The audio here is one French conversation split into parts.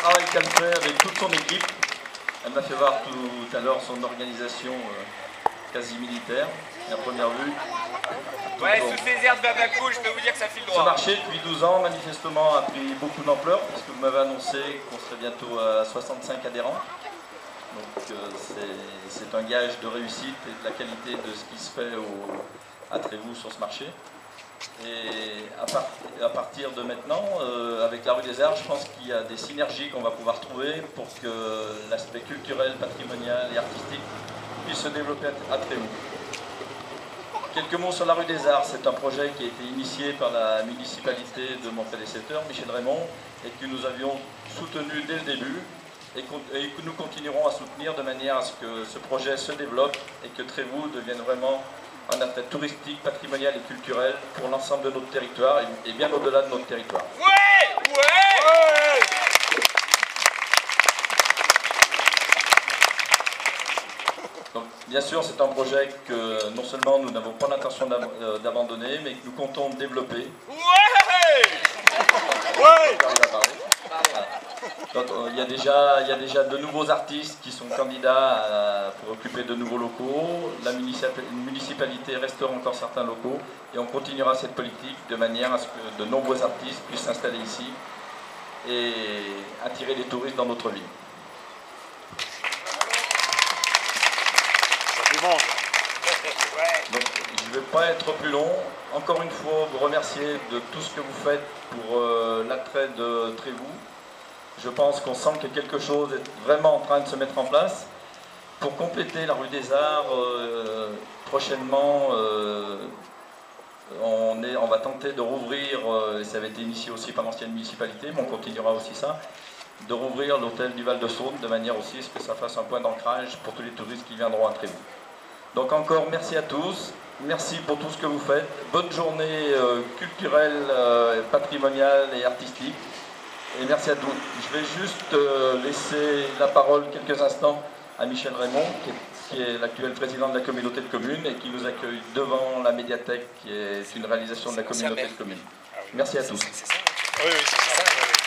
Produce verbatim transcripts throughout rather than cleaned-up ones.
travail qu'elle fait avec toute son équipe. Elle m'a fait voir tout à l'heure son organisation euh, quasi militaire, à première vue. Ouais, sous ces airs de Babacou, je peux vous dire que ça file droit. Ce marché, depuis douze ans, manifestement, a pris beaucoup d'ampleur, puisque vous m'avez annoncé qu'on serait bientôt à soixante-cinq adhérents. Donc euh, c'est un gage de réussite et de la qualité de ce qui se fait au, à Trévoux sur ce marché. Et à, part, à partir de maintenant, euh, avec la rue des Arts, je pense qu'il y a des synergies qu'on va pouvoir trouver pour que l'aspect culturel, patrimonial et artistique puisse se développer à Trévoux. Quelques mots sur la rue des Arts. C'est un projet qui a été initié par la municipalité de mon prédécesseur, Michel Raymond, et que nous avions soutenu dès le début et que nous continuerons à soutenir de manière à ce que ce projet se développe et que Trévoux devienne vraiment un attrait touristique, patrimonial et culturel pour l'ensemble de notre territoire et bien au-delà de notre territoire. Ouais, ouais, ouais. Donc, bien sûr, c'est un projet que non seulement nous n'avons pas l'intention d'abandonner, mais que nous comptons développer. Ouais, ouais. Donc, il, y a déjà, il y a déjà de nouveaux artistes qui sont candidats à, pour occuper de nouveaux locaux. La municipalité restaure encore certains locaux et on continuera cette politique de manière à ce que de nombreux artistes puissent s'installer ici et attirer les touristes dans notre ville. Donc, je ne vais pas être plus long. Encore une fois, vous remercier de tout ce que vous faites pour euh, l'attrait de Trévoux. Je pense qu'on sent que quelque chose est vraiment en train de se mettre en place. Pour compléter la rue des Arts, euh, prochainement, euh, on, est, on va tenter de rouvrir, euh, et ça avait été initié aussi par l'ancienne municipalité, mais on continuera aussi ça, de rouvrir l'hôtel du Val-de-Saône, de manière aussi à ce que ça fasse un point d'ancrage pour tous les touristes qui viendront à Trévoux. Donc encore merci à tous, merci pour tout ce que vous faites. Bonne journée euh, culturelle, euh, patrimoniale et artistique. Et merci à tous. Je vais juste euh, laisser la parole quelques instants à Michel Raymond, qui est, qui est l'actuel président de la communauté de communes et qui nous accueille devant la médiathèque, qui est une réalisation de la communauté de communes. Merci à tous. Oui, oui, c'est ça.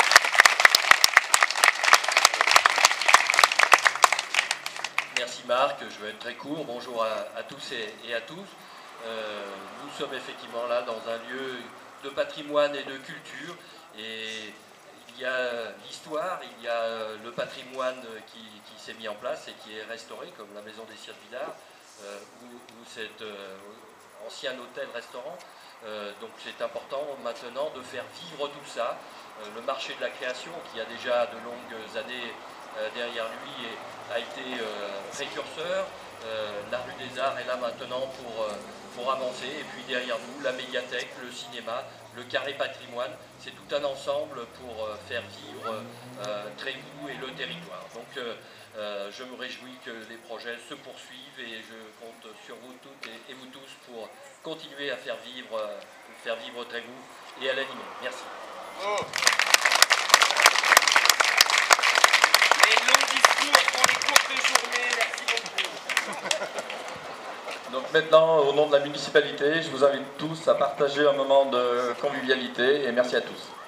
Merci Marc, je vais être très court. Bonjour à, à tous et, et à tous. Euh, nous sommes effectivement là dans un lieu de patrimoine et de culture. Et il y a l'histoire, il y a le patrimoine qui, qui s'est mis en place et qui est restauré, comme la maison des Cires Vidard, euh, ou, ou cet euh, ancien hôtel-restaurant. Euh, donc c'est important maintenant de faire vivre tout ça. Euh, le marché de la création, qui a déjà de longues années euh, derrière lui, et, a été euh, précurseur. Euh, la rue des Arts est là maintenant pour, euh, pour avancer. Et puis derrière nous, la médiathèque, le cinéma, le carré patrimoine, c'est tout un ensemble pour euh, faire vivre euh, Trévoux et le territoire. Donc euh, euh, je me réjouis que les projets se poursuivent et je compte sur vous toutes et, et vous tous pour continuer à faire vivre, euh, faire vivre Trévoux et à l'animer. Merci. Oh. Les longs discours pour les courtes journées, merci beaucoup. Donc maintenant, au nom de la municipalité, je vous invite tous à partager un moment de convivialité et merci à tous.